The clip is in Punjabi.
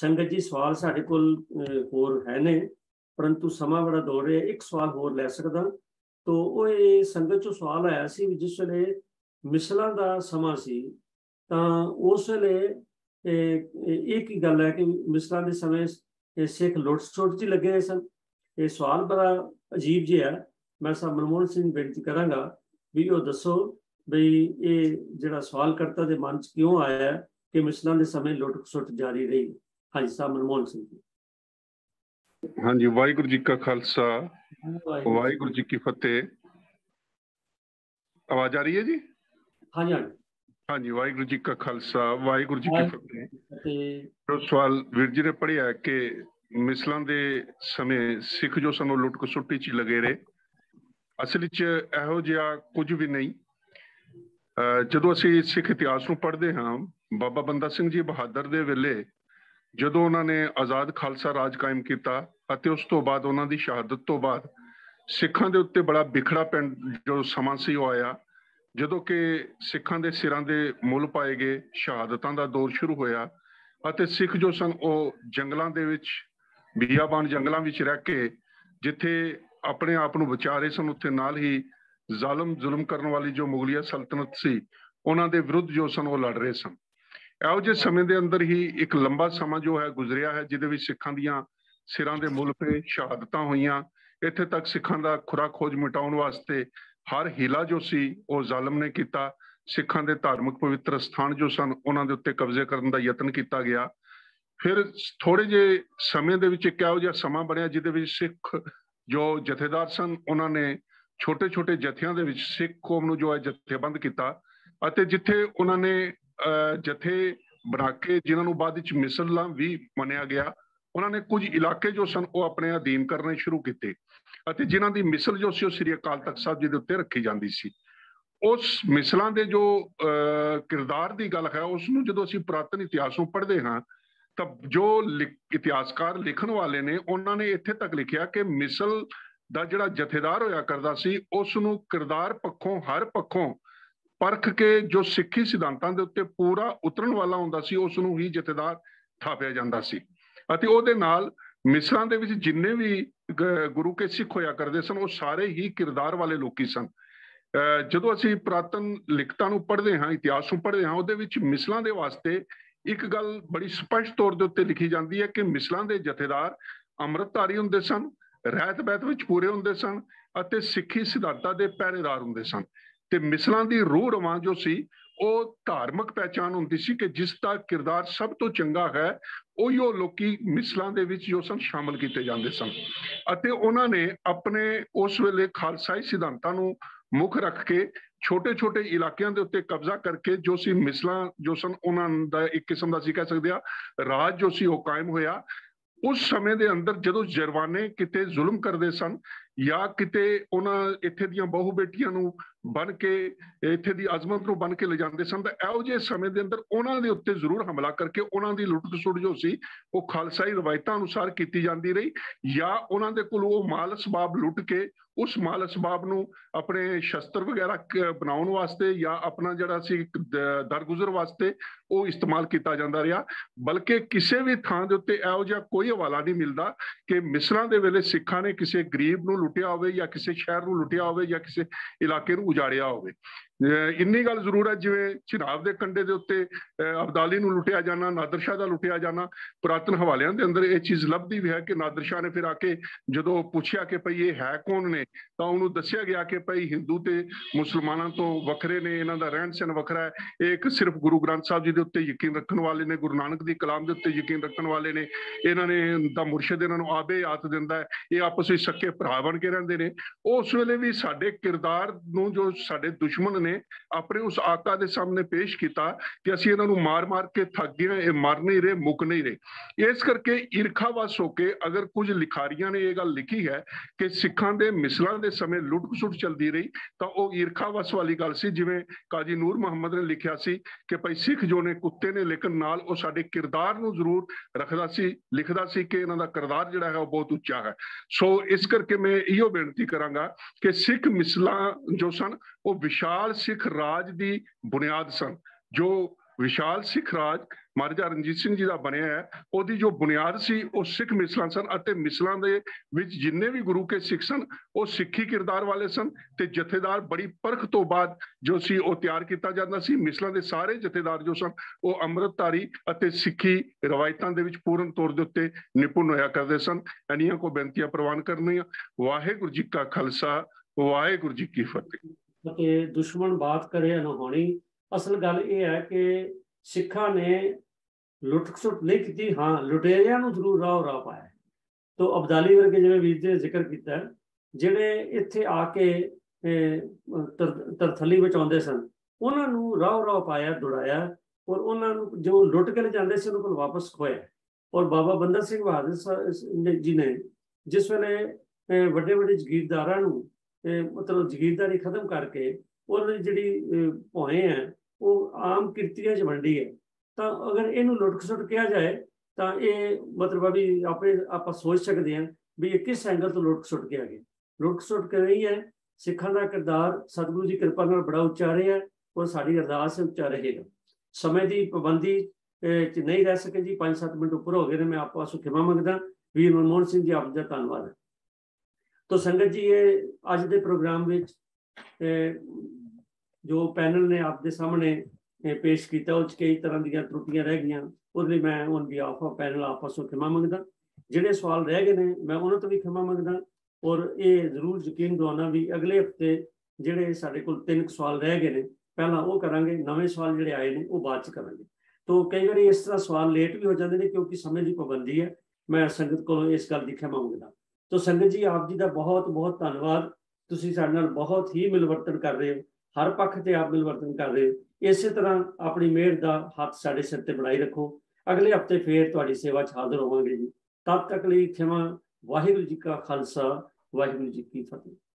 संगत जी सवाल साढ़े कोल होर है ने, परंतु समा बड़ा दौड़ रहा है। एक सवाल होर लै सकदा। तो वो ये संगत चों सवाल आया सी भी जिस वेले मिसलां दा समा सी तां उस वेले एक ही गल है कि मिसलां दे समय सिख लुट सुट च लगे रहे सन। ये सवाल बड़ा अजीब जिहा है। मैं साहब मनमोहन सिंह बेनती करांगा भी वो दसो बई ये जिहड़ा सवाल करता दे मन च क्यों आया है कि मिसलां दे समय लुट सुट जारी रही। हाँ जी साहब मनमोहन सिंह जी। हाँ जी, वाहिगुरू जी का खालसा वाहिगुरू वाहिगुरू जी की फतेह। आवाज आ रही है जी? हाँ जी, हाँ जी। हाँ जी, वाहिगुरू जी का खालसा वाहिगुरू जी की फतेह। फतेह। जो सवाल वीर जी ने पढ़िया है कि मिसलां दे समय सिख जो सन लुट कसुट्टी च लगे रहे, असल च ਇਹੋ ਜਿਹਾ ਕੁਝ ਵੀ नहीं। ਜਦੋਂ ਅਸੀਂ ਸਿੱਖ ਇਤਿਹਾਸ ਨੂੰ ਪੜ੍ਹਦੇ ਹਾਂ, ਬਾਬਾ ਬੰਦਾ ਸਿੰਘ ਜੀ ਬਹਾਦਰ ਦੇ ਵੇਲੇ ਜਦੋਂ ਉਹਨਾਂ ਨੇ ਆਜ਼ਾਦ ਖਾਲਸਾ ਰਾਜ ਕਾਇਮ ਕੀਤਾ ਅਤੇ ਉਸ ਤੋਂ ਬਾਅਦ ਉਹਨਾਂ ਦੀ ਸ਼ਹਾਦਤ ਤੋਂ ਬਾਅਦ ਸਿੱਖਾਂ ਦੇ ਉੱਤੇ ਬੜਾ ਬਿਖੜਾ ਪੈਣ ਜੋ ਸਮਾਂ ਸੀ ਉਹ ਆਇਆ, ਜਦੋਂ ਕਿ ਸਿੱਖਾਂ ਦੇ ਸਿਰਾਂ ਦੇ ਮੁੱਲ ਪਾਏ ਗਏ, ਸ਼ਹਾਦਤਾਂ ਦਾ ਦੌਰ ਸ਼ੁਰੂ ਹੋਇਆ ਅਤੇ ਸਿੱਖ ਜੋ ਸਨ ਉਹ ਜੰਗਲਾਂ ਦੇ ਵਿੱਚ, ਬੀਆਬਾਨ ਜੰਗਲਾਂ ਵਿੱਚ ਰਹਿ ਕੇ ਜਿੱਥੇ ਆਪਣੇ ਆਪ ਨੂੰ ਬਚਾ ਰਹੇ ਸਨ, ਉੱਥੇ ਨਾਲ ਹੀ ਜ਼ਾਲਮ ਜ਼ੁਲਮ ਕਰਨ ਵਾਲੀ ਜੋ ਮੁਗਲੀਆ ਸਲਤਨਤ ਸੀ ਉਹਨਾਂ ਦੇ ਵਿਰੁੱਧ ਜੋ ਸਨ ਉਹ ਲੜ ਰਹੇ ਸਨ। ਇਹੋ ਜਿਹੇ ਸਮੇਂ ਦੇ ਅੰਦਰ ਹੀ ਇੱਕ ਲੰਬਾ ਸਮਾਂ ਜੋ ਹੈ ਗੁਜ਼ਰਿਆ ਹੈ, ਜਿਹਦੇ ਵਿੱਚ ਸਿੱਖਾਂ ਦੀਆਂ ਸਿਰਾਂ ਦੇ ਮੁੱਲ ਪਏ, ਸ਼ਹਾਦਤਾਂ ਹੋਈਆਂ। ਇੱਥੇ ਤੱਕ ਸਿੱਖਾਂ ਦਾ ਖੁਰਾ ਖੋਜ ਮਿਟਾਉਣ ਵਾਸਤੇ ਹਰ ਹੀਲਾ ਜੋ ਸੀ ਉਹ ਜ਼ਾਲਮ ਨੇ ਕੀਤਾ। ਸਿੱਖਾਂ ਦੇ ਧਾਰਮਿਕ ਪਵਿੱਤਰ ਸਥਾਨ ਜੋ ਸਨ ਉਹਨਾਂ ਦੇ ਉੱਤੇ ਕਬਜ਼ੇ ਕਰਨ ਦਾ ਯਤਨ ਕੀਤਾ ਗਿਆ। ਫਿਰ ਥੋੜੇ ਜਿਹੇ ਸਮੇਂ ਦੇ ਵਿੱਚ ਇੱਕ ਇਹੋ ਜਿਹਾ ਸਮਾਂ ਬਣਿਆ ਜਿਹਦੇ ਵਿੱਚ ਸਿੱਖ ਜੋ ਜਥੇਦਾਰ ਸਨ ਉਹਨਾਂ ਨੇ ਛੋਟੇ ਛੋਟੇ ਜਥਿਆਂ ਦੇ ਵਿੱਚ ਸਿੱਖ ਕੌਮ ਨੂੰ ਜੋ ਹੈ ਜਥੇਬੰਦ ਕੀਤਾ ਅਤੇ ਜਿੱਥੇ ਉਹਨਾਂ ਨੇ ਜਥੇ ਬਣਾ ਕੇ ਜਿਨ੍ਹਾਂ ਨੂੰ ਬਾਅਦ ਵਿੱਚ ਮਿਸਲਾਂ ਵੀ ਮੰਨਿਆ ਗਿਆ, ਉਹਨਾਂ ਨੇ ਕੁਝ ਇਲਾਕੇ ਜੋ ਸਨ ਉਹ ਆਪਣੇ ਅਧੀਨ ਕਰਨੇ ਸ਼ੁਰੂ ਕੀਤੇ ਅਤੇ ਜਿਨ੍ਹਾਂ ਦੀ ਮਿਸਲ ਜੋ ਸੀ ਉਹ ਸ੍ਰੀ ਅਕਾਲ ਤਖਤ ਸਾਹਿਬ ਜੀ ਦੇ ਉੱਤੇ ਰੱਖੀ ਜਾਂਦੀ ਸੀ। ਉਸ ਮਿਸਲਾਂ ਦੇ ਜੋ ਕਿਰਦਾਰ ਦੀ ਗੱਲ ਹੈ ਉਸ ਨੂੰ ਜਦੋਂ ਅਸੀਂ ਪੁਰਾਤਨ ਇਤਿਹਾਸ ਨੂੰ ਪੜ੍ਹਦੇ ਹਾਂ ਤਾਂ ਜੋ ਇਤਿਹਾਸਕਾਰ ਲਿਖਣ ਵਾਲੇ ਨੇ ਉਹਨਾਂ ਨੇ ਇੱਥੇ ਤੱਕ ਲਿਖਿਆ ਕਿ ਮਿਸਲ ਦਾ ਜਿਹੜਾ ਜਥੇਦਾਰ ਹੋਇਆ ਕਰਦਾ ਸੀ ਉਸ ਨੂੰ ਕਿਰਦਾਰ ਪੱਖੋਂ ਹਰ ਪੱਖੋਂ ਪਰਖ ਕੇ ਜੋ ਸਿੱਖੀ ਸਿਧਾਂਤਾਂ ਦੇ ਉੱਤੇ ਪੂਰਾ ਉਤਰਨ ਵਾਲਾ ਹੁੰਦਾ ਸੀ ਉਸ ਨੂੰ ਹੀ ਜਥੇਦਾਰ ਥਾਪਿਆ ਜਾਂਦਾ ਸੀ ਅਤੇ ਉਹਦੇ ਨਾਲ ਮਿਸਲਾਂ ਦੇ ਵਿੱਚ ਜਿੰਨੇ ਵੀ ਗੁਰੂ ਕੇ ਸਿੱਖ ਹੋਇਆ ਕਰਦੇ ਸਨ ਉਹ ਸਾਰੇ ਹੀ ਕਿਰਦਾਰ ਵਾਲੇ ਲੋਕੀ ਸਨ। ਜਦੋਂ ਅਸੀਂ ਪੁਰਾਤਨ ਲਿਖਤਾਂ ਨੂੰ ਪੜ੍ਹਦੇ ਹਾਂ, ਇਤਿਹਾਸ ਨੂੰ ਪੜ੍ਹਦੇ ਹਾਂ, ਉਹਦੇ ਵਿੱਚ ਮਿਸਲਾਂ ਦੇ ਵਾਸਤੇ ਇੱਕ ਗੱਲ ਬੜੀ ਸਪਸ਼ਟ ਤੌਰ ਦੇ ਉੱਤੇ ਲਿਖੀ ਜਾਂਦੀ ਹੈ ਕਿ ਮਿਸਲਾਂ ਦੇ ਜਥੇਦਾਰ ਅੰਮ੍ਰਿਤਧਾਰੀ ਹੁੰਦੇ ਸਨ, ਰਹਿਤ ਬਹਿਤ ਵਿੱਚ ਪੂਰੇ ਹੁੰਦੇ ਸਨ ਅਤੇ ਸਿੱਖੀ ਸਿਧਾਂਤਾਂ ਦੇ ਪਹਿਰੇਦਾਰ ਹੁੰਦੇ ਸਨ। ਤੇ ਮਿਸਲਾਂ ਦੀ ਰੂਹ ਰਵਾਂ ਜੋ ਸੀ ਉਹ ਧਾਰਮਿਕ ਪਹਿਚਾਣ ਹੁੰਦੀ ਸੀ ਕਿ ਜਿਸ ਦਾ ਕਿਰਦਾਰ ਸਭ ਤੋਂ ਚੰਗਾ ਹੈ ਉਹੀ ਉਹ ਲੋਕੀ ਮਿਸਲਾਂ ਦੇ ਵਿੱਚ ਜੋ ਸਨ ਸ਼ਾਮਲ ਕੀਤੇ ਜਾਂਦੇ ਸਨ ਅਤੇ ਉਹਨਾਂ ਨੇ ਆਪਣੇ ਉਸ ਵੇਲੇ ਖਾਲਸਾਈ ਸਿਧਾਂਤਾਂ ਨੂੰ ਮੁੱਖ ਰੱਖ ਕੇ ਛੋਟੇ ਛੋਟੇ ਇਲਾਕਿਆਂ ਦੇ ਉੱਤੇ ਕਬਜ਼ਾ ਕਰਕੇ ਜੋ ਸੀ ਮਿਸਲਾਂ ਜੋ ਸਨ ਉਹਨਾਂ ਦਾ ਇੱਕ ਕਿਸਮ ਦਾ ਅਸੀਂ ਕਹਿ ਸਕਦੇ ਹਾਂ ਰਾਜ ਜੋ ਸੀ ਉਹ ਕਾਇਮ ਹੋਇਆ। ਉਸ ਸਮੇਂ ਦੇ ਅੰਦਰ ਜਦੋਂ ਜਰਵਾਨੇ ਕਿਤੇ ਜ਼ੁਲਮ ਕਰਦੇ ਸਨ ਜਾਂ ਕਿਤੇ ਉਹਨਾਂ ਇੱਥੇ ਦੀਆਂ ਬਹੁ ਬੇਟੀਆਂ ਨੂੰ ਬਣ ਕੇ ਇੱਥੇ ਦੀ ਅਜ਼ਮਤ ਨੂੰ ਬਣ ਕੇ ਲਿਜਾਂਦੇ ਸਨ ਤਾਂ ਇਹੋ ਜਿਹੇ ਸਮੇਂ ਦੇ ਅੰਦਰ ਉਹਨਾਂ ਦੇ ਉੱਤੇ ਜ਼ਰੂਰ ਹਮਲਾ ਕਰਕੇ ਉਹਨਾਂ ਦੀ ਲੁੱਟ ਖਸੁੱਟ ਜੋ ਸੀ ਉਹ ਖਾਲਸਾਈ ਰਵਾਇਤਾਂ ਅਨੁਸਾਰ ਕੀਤੀ ਜਾਂਦੀ ਰਹੀ ਜਾਂ ਉਹਨਾਂ ਦੇ ਕੋਲ ਉਹ ਮਾਲ ਅਸਬਾਬ ਲੁੱਟ ਕੇ ਉਸ ਮਾਲ ਅਸਬਾਬ ਨੂੰ ਆਪਣੇ ਸ਼ਸਤਰ ਵਗੈਰਾ ਬਣਾਉਣ ਵਾਸਤੇ ਜਾਂ ਆਪਣਾ ਜਿਹੜਾ ਸੀ ਦਰਗੁਜ਼ਰ ਵਾਸਤੇ ਉਹ ਇਸਤੇਮਾਲ ਕੀਤਾ ਜਾਂਦਾ ਰਿਹਾ। ਬਲਕਿ ਕਿਸੇ ਵੀ ਥਾਂ ਦੇ ਉੱਤੇ ਇਹੋ ਜਿਹਾ ਕੋਈ ਹਵਾਲਾ ਨਹੀਂ ਮਿਲਦਾ ਕਿ ਮਿਸਲਾਂ ਦੇ ਵੇਲੇ ਸਿੱਖਾਂ ਨੇ ਕਿਸੇ ਗਰੀਬ ਨੂੰ ਲੁੱਟਿਆ ਹੋਵੇ ਜਾਂ ਕਿਸੇ ਸ਼ਹਿਰ ਨੂੰ ਲੁੱਟਿਆ ਹੋਵੇ ਜਾਂ ਕਿਸੇ ਇਲਾਕੇ ਨੂੰ ਉਜਾੜਿਆ ਹੋਵੇ। ਇੰਨੀ ਗੱਲ ਜ਼ਰੂਰ ਹੈ ਜਿਵੇਂ ਚਿਨਾਬ ਦੇ ਕੰਢੇ ਦੇ ਉੱਤੇ ਅਬਦਾਲੀ ਨੂੰ ਲੁੱਟਿਆ ਜਾਣਾ, ਨਾਦਰ ਸ਼ਾਹ ਦਾ ਲੁੱਟਿਆ ਜਾਣਾ, ਪੁਰਾਤਨ ਹਵਾਲਿਆਂ ਦੇ ਅੰਦਰ ਇਹ ਚੀਜ਼ ਲੱਭਦੀ ਵੀ ਹੈ ਕਿ ਨਾਦਰ ਸ਼ਾਹ ਨੇ ਫਿਰ ਆ ਕੇ ਜਦੋਂ ਪੁੱਛਿਆ ਕਿ ਭਈ ਇਹ ਹੈ ਕੌਣ ਨੇ ਤਾਂ ਉਹਨੂੰ ਦੱਸਿਆ ਗਿਆ ਕਿ ਭਈ ਹਿੰਦੂ ਤੇ ਮੁਸਲਮਾਨਾਂ ਤੋਂ ਵੱਖਰੇ ਨੇ, ਇਹਨਾਂ ਦਾ ਰਹਿਣ ਸਹਿਣ ਵੱਖਰਾ ਹੈ, ਇਹ ਇੱਕ ਸਿਰਫ ਗੁਰੂ ਗ੍ਰੰਥ ਸਾਹਿਬ ਜੀ ਦੇ ਉੱਤੇ ਯਕੀਨ ਰੱਖਣ ਵਾਲੇ ਨੇ, ਗੁਰੂ ਨਾਨਕ ਦੀ ਕਲਾਮ ਦੇ ਉੱਤੇ ਯਕੀਨ ਰੱਖਣ ਵਾਲੇ ਨੇ, ਇਹਨਾਂ ਨੇ ਦਾ ਮੁਰਸ਼ਿਦ ਇਹਨਾਂ ਨੂੰ ਆਬੇ ਆਤ ਦਿੰਦਾ ਹੈ, ਇਹ ਆਪਸ ਵਿੱਚ ਸੱਕੇ ਭਰਾ ਬਣ ਕੇ ਰਹਿੰਦੇ ਨੇ। ਉਸ ਵੇਲੇ ਵੀ ਸਾਡੇ ਕਿਰਦਾਰ ਨੂੰ ਜੋ ਸਾਡੇ ਦੁਸ਼ਮਣ ਨੇ ਆਪਣੇ ਉਸ ਆਕਾ ਦੇ ਸਾਹਮਣੇ ਪੇਸ਼ ਕੀਤਾ ਕਿ ਅਸੀਂ ਇਹਨਾਂ ਨੂੰ ਮਾਰ ਮਾਰ ਕੇ ਥੱਕ ਗਏ, ਇਹ ਮਰ ਨਹੀਂ ਰਹੇ, ਮੁੱਕ ਨਹੀਂ ਰਹੇ। ਇਸ ਕਰਕੇ ਈਰਖਾਵਸ ਹੋ ਕੇ ਅਗਰ ਕੁਝ ਲਿਖਾਰੀਆਂ ਨੇ ਇਹ ਗੱਲ ਲਿਖੀ ਹੈ ਕਿ ਸਿੱਖਾਂ ਦੇ ਮਿਸਲਾਂ ਦੇ ਸਮੇਂ ਲੁੱਟ ਖਸੁੱਟ ਚੱਲਦੀ ਰਹੀ ਤਾਂ ਉਹ ਈਰਖਾਵਸ ਵਾਲੀ ਗੱਲ ਸੀ। ਜਿਵੇਂ ਕਾਜੀ ਨੂਰ ਮੁਹੰਮਦ ਨੇ ਲਿਖਿਆ ਸੀ ਕਿ ਭਾਈ ਸਿੱਖ ਜੋ ਨੇ ਕੁੱਤੇ ਨੇ ਲੇਕਿਨ ਨਾਲ ਉਹ ਸਾਡੇ ਕਿਰਦਾਰ ਨੂੰ ਜ਼ਰੂਰ ਰੱਖਦਾ ਸੀ, ਲਿਖਦਾ ਸੀ ਕਿ ਇਹਨਾਂ ਦਾ ਕਿਰਦਾਰ ਜਿਹੜਾ ਹੈ ਉਹ ਬਹੁਤ ਉੱਚਾ ਹੈ। ਸੋ ਇਸ ਕਰਕੇ ਮੈਂ ਇਹੋ ਬੇਨਤੀ ਕਰਾਂਗਾ ਕਿ ਸਿੱਖ ਮਿਸਲਾਂ ਜੋ ਸਨ ਉਹ ਵਿਸ਼ਾਲ ਸਿੱਖ ਰਾਜ ਦੀ ਬੁਨਿਆਦ ਸਨ ਜੋ विशाल सिख राज महाराजा रणजीत सिंह जी का बनया है, ਉਹਦੀ जो बुनियाद सी वो सिख मिसलां सन ਅਤੇ मिसलां ਦੇ ਵਿੱਚ जिन्ने भी गुरु के सिख सन वो सिखी किरदार वाले सन ਤੇ ਜਥੇਦਾਰ बड़ी परख तो बाद जो सी ਉਹ ਤਿਆਰ ਕੀਤਾ ਜਾਂਦਾ ਸੀ। ਮਿਸਲਾਂ ਦੇ ਸਾਰੇ ਜਥੇਦਾਰ ਜੋ ਸਨ ਉਹ ਅੰਮ੍ਰਿਤਧਾਰੀ ਅਤੇ ਸਿੱਖੀ ਰਵਾਇਤਾਂ ਦੇ ਵਿੱਚ ਪੂਰਨ ਤੌਰ ਦੇ ਉੱਤੇ ਨਿਪੁੰਨ ਹੋਇਆ ਕਰਦੇ ਸਨ। ਇੰਨੀਆਂ ਕੋ ਬੇਨਤੀਆਂ ਪ੍ਰਵਾਨ ਕਰਨੀਆਂ। ਵਾਹਿਗੁਰੂ ਜੀ ਕਾ ਖਾਲਸਾ, ਵਾਹਿਗੁਰੂ ਜੀ ਕੀ ਫਤਿਹ। ਤੇ ਦੁਸ਼ਮਣ ਬਾਤ ਕਰੇ ਨਾ ਹੋਣੀ। ਅਸਲ ਗੱਲ ਇਹ ਹੈ ਕਿ ਸਿੱਖਾਂ ਨੇ ਲੁੱਟ ਖਸੁੱਟ ਨਹੀਂ ਕੀਤੀ, ਹਾਂ ਲੁਟੇਰਿਆਂ ਨੂੰ ਜ਼ਰੂਰ ਰਾਹ ਪਾਇਆ। ਤੋ ਅਬਦਾਲੀ ਵਰਗੇ ਜਿਵੇਂ ਵੀਰ ਜੀ ਨੇ ਜ਼ਿਕਰ ਕੀਤਾ, ਜਿਹੜੇ ਇੱਥੇ ਆ ਕੇ ਤਰਥੱਲੀ ਵਿੱਚ ਆਉਂਦੇ ਸਨ, ਉਹਨਾਂ ਨੂੰ ਰਾਹ ਪਾਇਆ, ਦੁੜਾਇਆ, ਔਰ ਉਹਨਾਂ ਨੂੰ ਜੋ ਲੁੱਟ ਕੇ ਲੈ ਜਾਂਦੇ ਸੀ ਉਹਨਾਂ ਕੋਲ ਵਾਪਸ ਖੋਇਆ। ਔਰ ਬਾਬਾ ਬੰਦਾ ਸਿੰਘ ਬਹਾਦਰ ਜੀ ਨੇ ਜਿਸ ਵੇਲੇ ਵੱਡੇ ਵੱਡੇ ਜਗੀਰਦਾਰਾਂ ਨੂੰ ਮਤਲਬ ਜਗੀਰਦਾਰੀ ਖਤਮ ਕਰਕੇ ਉਹਨਾਂ ਦੀ ਜਿਹੜੀ ਭੋਏ ਹੈ ਉਹ ਆਮ ਕਿਰਤੀਆਂ 'ਚ ਵੰਡੀ ਹੈ, ਤਾਂ ਅਗਰ ਇਹਨੂੰ ਲੁੱਟ ਖਸੁੱਟ ਕਿਹਾ ਜਾਏ ਤਾਂ ਇਹ ਮਤਲਬ ਵੀ ਆਪਾਂ ਸੋਚ ਸਕਦੇ ਹਾਂ ਵੀ ਇਹ ਕਿਸ ਐਂਗਲ ਤੋਂ ਲੁੱਟ ਖਸੁੱਟ ਕਿਹਾ ਗਿਆ। ਲੁੱਟ ਖਸੁੱਟ ਕਰ ਰਹੀ ਹੈ। ਸਿੱਖਾਂ ਦਾ ਕਿਰਦਾਰ ਸਤਿਗੁਰੂ ਦੀ ਕਿਰਪਾ ਨਾਲ ਬੜਾ ਉੱਚਾ ਰਿਹਾ, ਔਰ ਸਾਡੀ ਅਰਦਾਸ ਉੱਚਾ ਰਹੇਗਾ। ਸਮੇਂ ਦੀ ਪਾਬੰਦੀ 'ਚ ਨਹੀਂ ਰਹਿ ਸਕੇ ਜੀ, 5-7 ਮਿੰਟ ਉੱਪਰ ਹੋ ਗਏ ਨੇ। ਮੈਂ ਆਪਾਂ ਤੋਂ ਖਿਮਾ ਮੰਗਦਾ। ਵੀਰ ਮਨਮੋਹਨ ਸਿੰਘ ਜੀ, ਆਪ ਦਾ ਧੰਨਵਾਦ ਹੈ। ਤੋ ਸੰਗਤ ਜੀ, ਇਹ ਅੱਜ ਦੇ ਪ੍ਰੋਗਰਾਮ ਵਿੱਚ ਜੋ ਪੈਨਲ ਨੇ ਆਪ ਦੇ ਸਾਹਮਣੇ ਪੇਸ਼ ਕੀਤਾ, ਉਹ 'ਚ ਕਈ ਤਰ੍ਹਾਂ ਦੀਆਂ ਤਰੁੱਟੀਆਂ ਰਹਿ ਗਈਆਂ। ਉਹਦੇ ਲਈ ਮੈਂ ਔਨ ਬਿਹਾਫ ਆਫ ਪੈਨਲ ਆਪਸ ਤੋਂ ਖਿਮਾ ਮੰਗਦਾ। ਜਿਹੜੇ ਸਵਾਲ ਰਹਿ ਗਏ ਨੇ ਮੈਂ ਉਹਨਾਂ ਤੋਂ ਵੀ ਖਿਮਾ ਮੰਗਦਾ, ਔਰ ਇਹ ਜ਼ਰੂਰ ਯਕੀਨ ਦਿਵਾਉਣਾ ਵੀ ਅਗਲੇ ਹਫ਼ਤੇ ਜਿਹੜੇ ਸਾਡੇ ਕੋਲ 3 ਸਵਾਲ ਰਹਿ ਗਏ ਨੇ ਪਹਿਲਾਂ ਉਹ ਕਰਾਂਗੇ, ਨਵੇਂ ਸਵਾਲ ਜਿਹੜੇ ਆਏ ਨੇ ਉਹ ਬਾਅਦ 'ਚ ਕਰਾਂਗੇ। ਤੋ ਕਈ ਵਾਰੀ ਇਸ ਤਰ੍ਹਾਂ ਸਵਾਲ ਲੇਟ ਵੀ ਹੋ ਜਾਂਦੇ ਨੇ ਕਿਉਂਕਿ ਸਮੇਂ ਦੀ ਪਾਬੰਦੀ ਹੈ। ਮੈਂ ਸੰਗਤ ਕੋਲੋਂ ਇਸ ਗੱਲ ਦੀ ਖਿਮਾ ਮੰਗਦਾ। ਤੋ ਸੰਗਤ ਜੀ, ਆਪ ਜੀ ਦਾ ਬਹੁਤ ਬਹੁਤ ਧੰਨਵਾਦ। ਤੁਸੀਂ ਸਾਡੇ ਨਾਲ ਬਹੁਤ ਹੀ ਮਿਲਵਰਤਨ ਕਰ ਰਹੇ ਹੋ, ਹਰ ਪੱਖ ਤੇ ਆਪ ਮਿਲਵਰਤਨ ਕਰ ਰਹੇ ਹੋ। ਇਸੇ ਤਰ੍ਹਾਂ ਆਪਣੀ ਮਿਹਰ ਦਾ ਹੱਥ ਸਾਡੇ ਸਿਰ ਤੇ ਬਣਾਈ ਰੱਖੋ। ਅਗਲੇ ਹਫ਼ਤੇ ਫੇਰ ਤੁਹਾਡੀ ਸੇਵਾ 'ਚ ਹਾਜ਼ਰ ਹੋਵਾਂਗੇ ਜੀ। ਤਦ ਤੱਕ ਲਈ ਖਿਮਾ। ਵਾਹਿਗੁਰੂ ਜੀ ਕਾ ਖਾਲਸਾ, ਵਾਹਿਗੁਰੂ ਜੀ ਕੀ ਫਤਿਹ।